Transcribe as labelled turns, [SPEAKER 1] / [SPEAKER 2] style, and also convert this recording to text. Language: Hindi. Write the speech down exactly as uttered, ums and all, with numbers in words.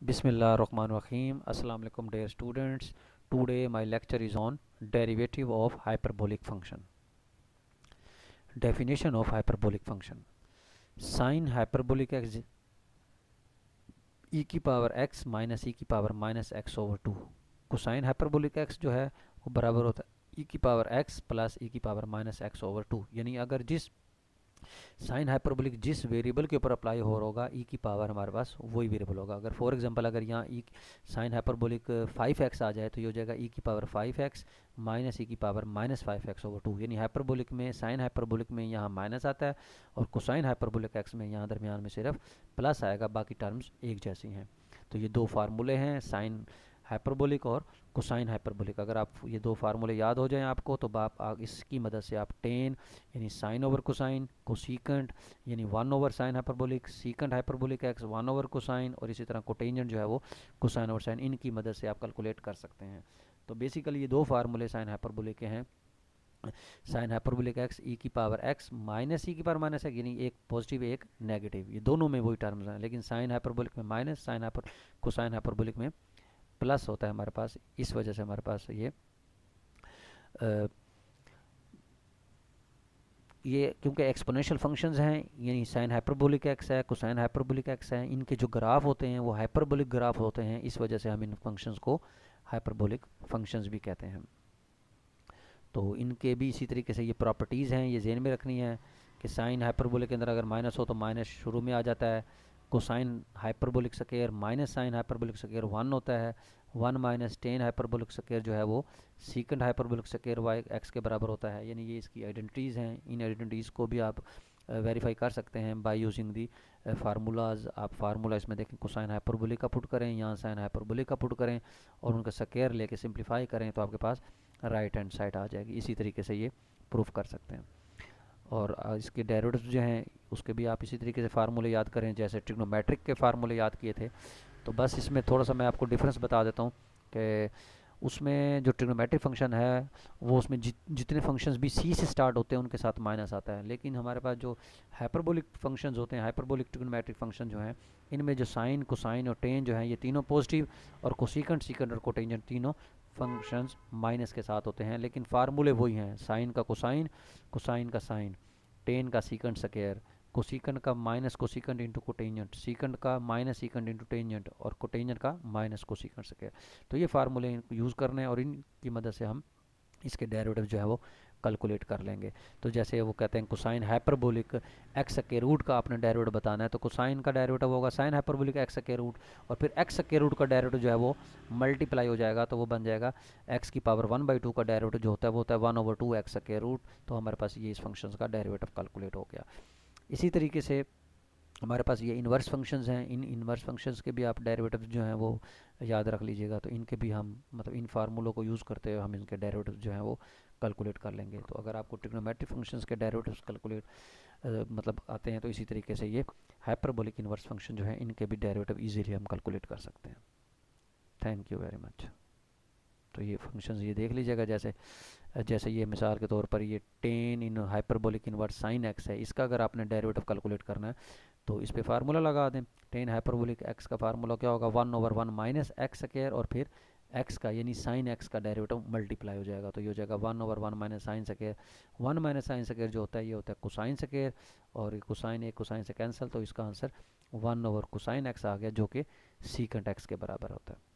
[SPEAKER 1] Bismillahirrahmanirrahim. Assalamu alaikum dear students. Today my lecture is on derivative of hyperbolic function. Definition of hyperbolic function. Sin hyperbolic x e की पावर x माइनस e की power minus x over two. Cosine hyperbolic x जो है वो बराबर होता है e की पावर x प्लस e की power minus x over two. यानी अगर जिस साइन हाइपरबोलिक जिस वेरिएबल के ऊपर अप्लाई हो रहा होगा ई की पावर हमारे पास वही वेरिएबल होगा. अगर फॉर एग्जांपल अगर यहाँ e sine hyperbolic five x आ जाए तो ये हो जाएगा ई की power five x minus e की power minus five x over two. यानी हाइपरबोलिक में साइन हाइपरबोलिक में यहाँ माइनस आता है और कोसाइन हाइपरबोलिक एक्स में यहाँ दरमियान में सिर्फ प्लस आएगा, बाकी टर्म्स एक जैसी हैं. तो ये दो फार्मूले हैं साइन हाइपरबोलिक और कोसाइन हाइपरबोलिक. अगर आप ये दो फार्मूले याद हो जाएं आपको तो आप, आप इसकी मदद से आप टेन यानी साइन ओवर कोसाइन, कोसीकेंट यानी one over sine hyperbolic, secant hyperbolic x one over cosine और इसी तरह कोटेंजेंट जो है वो कोसाइन ओवर साइन, इनकी मदद से आप कैलकुलेट कर सकते हैं. तो बेसिकली ये दो फार्मूले साइन हाइपरबोलिक के हैं. साइन हाइपरबोलिक एक्स ई की पावर एक्स माइनस ई की पावर माइनस एक्स, यानी एक पॉजिटिव एक नेगेटिव, ये दोनों में वही टर्म्स हैं. लेकिन साइन हाइपरबोलिक में minus, sine hyper cosine hyperbolic में प्लस होता है हमारे पास. इस वजह से हमारे पास ये आ, ये क्योंकि एक्सपोनेंशियल फंक्शंस हैं, यानी साइन हाइपरबोलिक एक्स है, कोसाइन हाइपरबोलिक एक्स है, इनके जो ग्राफ होते हैं वो हाइपरबोलिक ग्राफ होते हैं. इस वजह से हम इन फंक्शंस को हाइपरबोलिक फंक्शंस भी कहते हैं. तो इनके भी इसी तरीके से ये प्रॉपर्टीज़ हैं, ये ज़हन में रखनी है कि साइन हाइपरबोलिक के अंदर अगर माइनस हो तो माइनस शुरू में आ जाता है. Cosine hyperbolic square minus sine hyperbolic square one होता है. One minus tan hyperbolic square जो है वो secant hyperbolic square y x के बराबर होता है. यानी ये इसकी आइडेंटिटीज़ हैं. इन आइडेंटिटीज़ को भी आप वेरीफाई कर सकते हैं बाय यूजिंग दी फार्मूलाज. आप फार्मूला इसमें देखें, कोसाइन हाइपरबोलिक का पुट करें, यहाँ साइन हाइपरबोलिक का पुट करें और उनका स्क्वायर लेके सिंप्लीफाई करें तो आपके पास राइट हैंड साइड आ जाएगी. इसी तरीके से ये प्रूफ कर सकते हैं. और इसके डेरिवेटिव्स जो हैं उसके भी आप इसी तरीके से फार्मूले याद करें जैसे ट्रिग्नोमेट्रिक के फार्मूले याद किए थे. तो बस इसमें थोड़ा सा मैं आपको डिफरेंस बता देता हूँ कि उसमें जो ट्रिग्नोमेट्रिक फंक्शन है वो उसमें जि, जितने फंक्शंस भी सी से स्टार्ट होते हैं उनके साथ माइनस आता है. लेकिन हमारे पास जो हाइपरबोलिक फंक्शंस होते हैं, हाइपरबोलिक ट्रिग्नोमेट्रिक फंक्शन जो हैं, इनमें जो साइन, कोसाइन और टेन जो हैं ये तीनों पॉजिटिव और कोसिकेंट, सीकेंट और कोटेंजेंट तीनों फंक्शंस माइनस के साथ होते हैं. लेकिन फार्मूले वही हैं, साइन का कोसाइन, कोसाइन का साइन, टेन का सीकेंट स्क्वायर, कोसिकेंट का minus cosecant into cotangent, secant का माइनस सीकेंट इंटू टेंजेंट और कोटेंजेंट का माइनस कोसिकेंट स्क्वायर. तो ये फार्मूले यूज़ करने हैं और इनकी मदद से हम इसके डेरिवेटिव जो है वो कैलकुलेट कर लेंगे. तो जैसे वो कहते हैं कोसाइन हाइपरबोलिक एक्स के रूट का आपने डेरिवेटिव बताना है तो कोसाइन का डेरिवेटिव होगा साइन हाइपरबोलिक एक्स के रूट और फिर एक्स के रूट का डेरिवेटिव जो है वो मल्टीप्लाई हो जाएगा तो वो बन जाएगा एक्स की पावर वन बाई टू का डेरिवेटिव जो होता है वो होता है वन ओवर टू एक्स के रूट. तो हमारे पास ये इस फंक्शन का डेरिवेटिव कैलकुलेट हो गया. इसी तरीके से हमारे पास ये इन्वर्स फंक्शंस हैं. इन इन्वर्स फंक्शंस के भी आप डेरिवेटिव जो हैं वो याद रख लीजिएगा. तो इनके भी हम मतलब इन फार्मूलों को यूज़ करते हुए हम इनके डेरिवेटिव जो हैं वो कैलकुलेट कर लेंगे. तो अगर आपको ट्रिग्नोमेट्रिक फंक्शंस के डेरिवेटिव्स कैलकुलेट मतलब आते हैं तो इसी तरीके से ये हाइपरबोलिक इन्वर्स फंक्शन जो है इनके भी डेरिवेटिव इजीली हम कैलकुलेट कर सकते हैं. Thank you very much. तो ये फंक्शंस ये देख लीजिएगा, जैसे जैसे ये मिसाल के तौर पर ये tan in hyperbolic inverse sine x है, इसका अगर आपने डेरिवेटिव कैलकुलेट करना है तो इस पे फार्मूला लगा दें. टेन हाइपरबोलिक एक्स का फार्मूला क्या होगा, one over one minus x square और फिर एक्स का यानी साइन एक्स का डेरिवेटिव मल्टीप्लाई हो जाएगा. तो ये हो जाएगा one over one minus sine square. One minus sine square जो होता है ये होता है कोसाइन स्क्वायर और कोसाइन एक कोसाइन से कैंसिल, तो इसका answer one over cosine x आ गया जो कि सीकेंट एक्स के बराबर होता है.